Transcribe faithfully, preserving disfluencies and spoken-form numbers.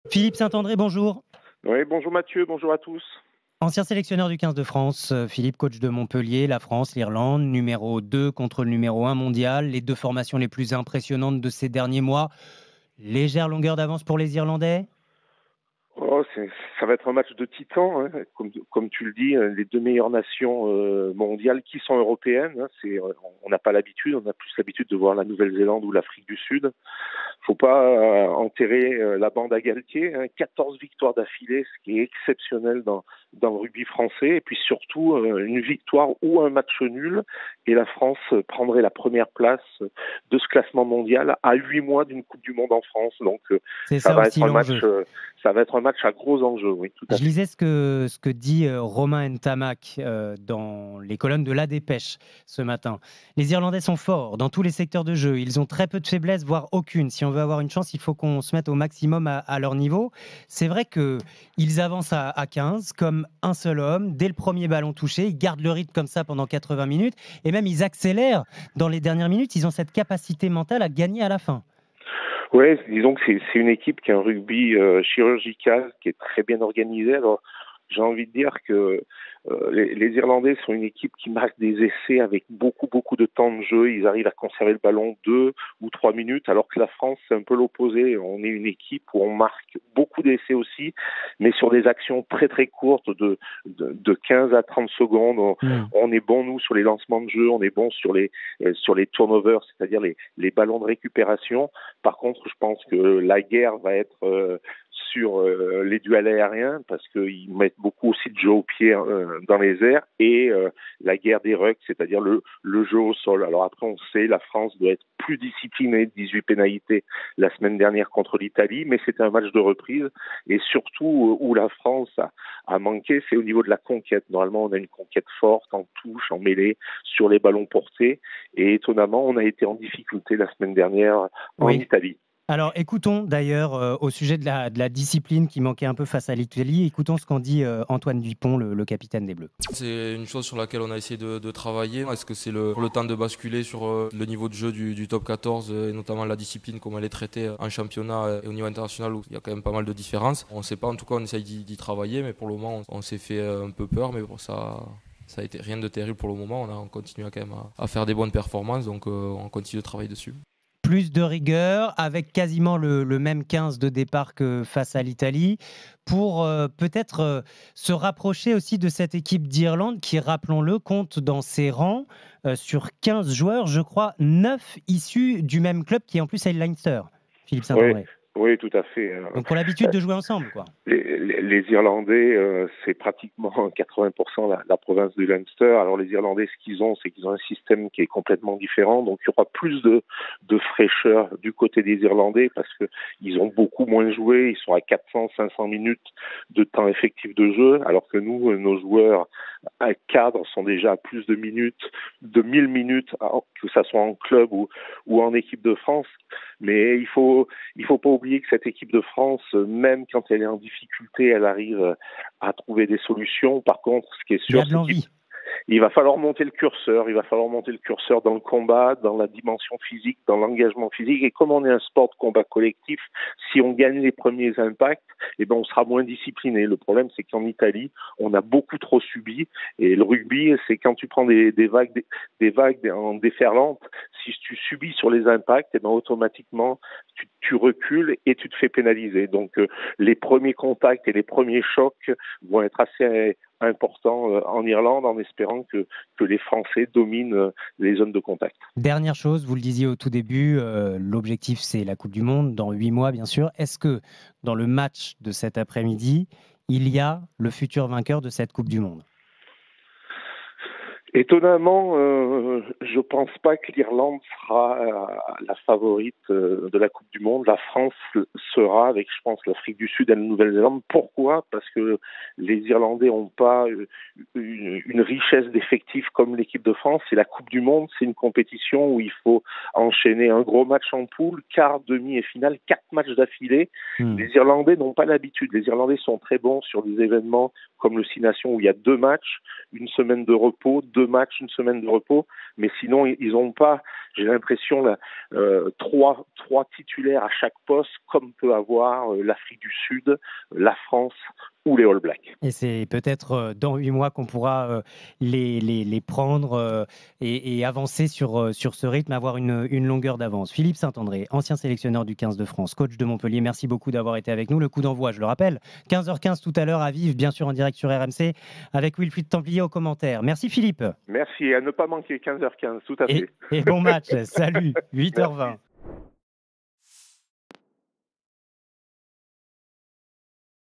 Philippe Saint-André, bonjour. Oui, bonjour Mathieu, bonjour à tous. Ancien sélectionneur du quinze de France, euh, Philippe, coach de Montpellier, la France, l'Irlande, numéro deux contre le numéro un mondial, les deux formations les plus impressionnantes de ces derniers mois. Légère longueur d'avance pour les Irlandais? Oh, c'est- ça va être un match de titans, hein. Comme, comme tu le dis, les deux meilleures nations euh, mondiales qui sont européennes. Hein. C'est, euh, on n'a pas l'habitude, on a plus l'habitude de voir la Nouvelle-Zélande ou l'Afrique du Sud. Faut pas euh, enterrer euh, la bande à Galtier. Hein. quatorze victoires d'affilée, ce qui est exceptionnel dans, dans le rugby français. Et puis surtout, euh, une victoire ou un match nul. Et la France prendrait la première place de ce classement mondial à huit mois d'une Coupe du Monde en France. Donc euh, C'est ça ça va aussi être un match, l'enjeu. euh, ça va être un match à gros enjeux, oui, tout à Je fait. lisais ce que, ce que dit euh, Romain Ntamak euh, dans les colonnes de La Dépêche ce matin. Les Irlandais sont forts dans tous les secteurs de jeu. Ils ont très peu de faiblesses, voire aucune. Si on veut avoir une chance, il faut qu'on se mette au maximum à, à leur niveau. C'est vrai qu'ils avancent à, à quinze comme un seul homme. Dès le premier ballon touché, ils gardent le rythme comme ça pendant quatre-vingts minutes. Et même, ils accélèrent dans les dernières minutes. Ils ont cette capacité mentale à gagner à la fin. Ouais, disons que c'est, c'est une équipe qui a un rugby euh, chirurgical, qui est très bien organisé. Alors, j'ai envie de dire que euh, les, les Irlandais sont une équipe qui marque des essais avec beaucoup, beaucoup de temps de jeu. Ils arrivent à conserver le ballon deux ou trois minutes, alors que la France, c'est un peu l'opposé. On est une équipe où on marque beaucoup d'essais aussi, mais sur des actions très, très courtes de, de, de quinze à trente secondes. On, Hmm. on est bon, nous, sur les lancements de jeu. On est bon sur les, euh, sur les turnovers, c'est-à-dire les, les ballons de récupération. Par contre, je pense que la guerre va être euh, sur euh, les duels aériens parce qu'ils mettent beaucoup aussi de jeu au pied euh, dans les airs et euh, la guerre des rucks, c'est-à-dire le, le jeu au sol. Alors après, on sait, la France doit être plus disciplinée, dix-huit pénalités la semaine dernière contre l'Italie, mais c'était un match de reprise et surtout où la France a, a manqué, c'est au niveau de la conquête. Normalement, on a une conquête forte en touche, en mêlée, sur les ballons portés et étonnamment, on a été en difficulté la semaine dernière en Oui. Italie. Alors écoutons d'ailleurs euh, au sujet de la, de la discipline qui manquait un peu face à l'Italie, écoutons ce qu'en dit euh, Antoine Dupont, le, le capitaine des Bleus. C'est une chose sur laquelle on a essayé de, de travailler. Est-ce que c'est le, le temps de basculer sur euh, le niveau de jeu du, du top quatorze euh, et notamment la discipline, comment elle est traitée en championnat et au niveau international où il y a quand même pas mal de différences. On ne sait pas, en tout cas on essaye d'y, d'y travailler, mais pour le moment on, on s'est fait un peu peur, mais bon, ça... Ça a été rien de terrible pour le moment. On, a, on continue quand même à, à faire des bonnes performances, donc euh, on continue de travailler dessus. Plus de rigueur, avec quasiment le, le même quinze de départ que face à l'Italie, pour euh, peut-être euh, se rapprocher aussi de cette équipe d'Irlande qui, rappelons-le, compte dans ses rangs euh, sur quinze joueurs, je crois, neuf issus du même club qui en plus est le Leinster, Philippe Oui, Saint-André. oui, tout à fait. Donc pour l'habitude de jouer ensemble, quoi. Les, les, les Irlandais, euh, c'est pratiquement quatre-vingts pour cent la, la province du Leinster. Alors les Irlandais, ce qu'ils ont, c'est qu'ils ont un système qui est complètement différent. Donc il y aura plus de, de fraîcheur du côté des Irlandais parce que ils ont beaucoup moins joué. Ils sont à quatre cents, cinq cents minutes de temps effectif de jeu, alors que nous, nos joueurs à cadre sont déjà à plus de minutes, de mille minutes, que ça soit en club ou, ou en équipe de France. Mais il faut, il faut pas oublier que cette équipe de France, même quand elle est en difficulté, elle arrive à trouver des solutions. Par contre, ce qui est Il y sûr, a de c'est qu'il l'envie. il va falloir monter le curseur, il va falloir monter le curseur dans le combat, dans la dimension physique, dans l'engagement physique. Et comme on est un sport de combat collectif, si on gagne les premiers impacts, eh ben on sera moins discipliné. Le problème, c'est qu'en Italie, on a beaucoup trop subi. Et le rugby, c'est quand tu prends des, des vagues, des, des vagues en déferlante, si tu subis sur les impacts, eh ben automatiquement tu, tu recules et tu te fais pénaliser. Donc euh, les premiers contacts et les premiers chocs vont être assez important en Irlande en espérant que, que les Français dominent les zones de contact. Dernière chose, vous le disiez au tout début, euh, l'objectif c'est la Coupe du Monde dans huit mois bien sûr. Est-ce que dans le match de cet après-midi, il y a le futur vainqueur de cette Coupe du Monde? Étonnamment, euh, je pense pas que l'Irlande sera euh, la favorite euh, de la Coupe du Monde. La France sera avec, je pense, l'Afrique du Sud et la Nouvelle-Zélande. Pourquoi? Parce que les Irlandais n'ont pas une, une richesse d'effectifs comme l'équipe de France. Et la Coupe du Monde, c'est une compétition où il faut enchaîner un gros match en poule, quart, demi et finale, quatre matchs d'affilée. Mmh. Les Irlandais n'ont pas l'habitude. Les Irlandais sont très bons sur des événements comme le Six Nations où il y a deux matchs, une semaine de repos, deux matchs, une semaine de repos, mais sinon ils n'ont pas j'ai l'impression là, euh, trois, trois titulaires à chaque poste, comme peut avoir euh, l'Afrique du Sud, la France ou les All Blacks. Et c'est peut-être euh, dans huit mois qu'on pourra euh, les, les, les prendre euh, et, et avancer sur, euh, sur ce rythme, avoir une, une longueur d'avance. Philippe Saint-André, ancien sélectionneur du quinze de France, coach de Montpellier, merci beaucoup d'avoir été avec nous. Le coup d'envoi, je le rappelle, quinze heures quinze tout à l'heure à Vive, bien sûr en direct sur R M C, avec Wilfried Templier aux commentaires. Merci Philippe. Merci, à ne pas manquer quinze heures quinze, tout à fait. Et, et bon match, salut, huit heures vingt.